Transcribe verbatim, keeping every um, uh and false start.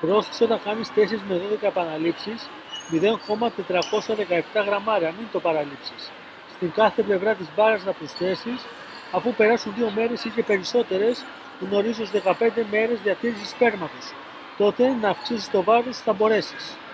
Πρόσθεσε όταν κάνεις τέσσερις με δώδεκα επαναλήψεις μηδέν κόμμα τετρακόσια δεκαεπτά γραμμάρια, μην το παραλείψεις. Στην κάθε πλευρά της μπάρας να προσθέσεις, αφού περάσουν δύο μέρες ή και περισσότερες, γνωρίζω δεκαπέντε μέρες διατήρησης σπέρματος. Τότε να αυξήσεις το βάρος θα μπορέσεις.